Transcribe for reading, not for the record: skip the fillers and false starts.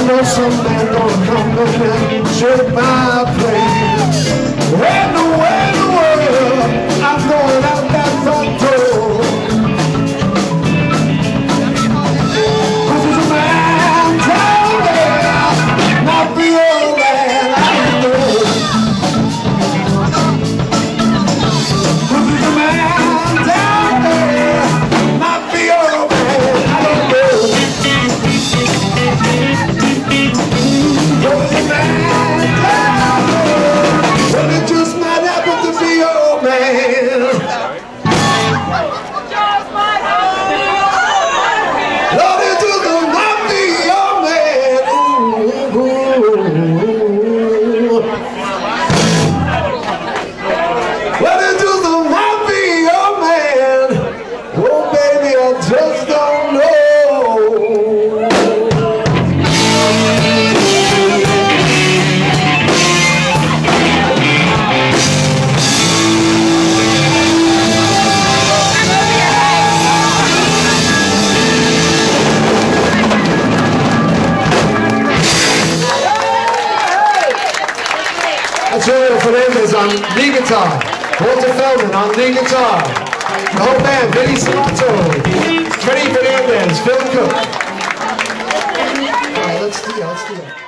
know some man gonna come in and shake my place. When the world, I'm going out that front door. This is a man down there, not the old man I know. This is a man down there, not the old man I don't know. There's a man down there, but it just might happen to be old man. Lord, it just might be your man. Ooh, ooh. Well, it just might be your man. Oh, baby, I just don't know. That's Julio Fernandez on lead guitar, Walter Feldman on lead guitar, the whole band, Vinny Salato, Freddie Fernandez, Phil Cook. All right, let's do that.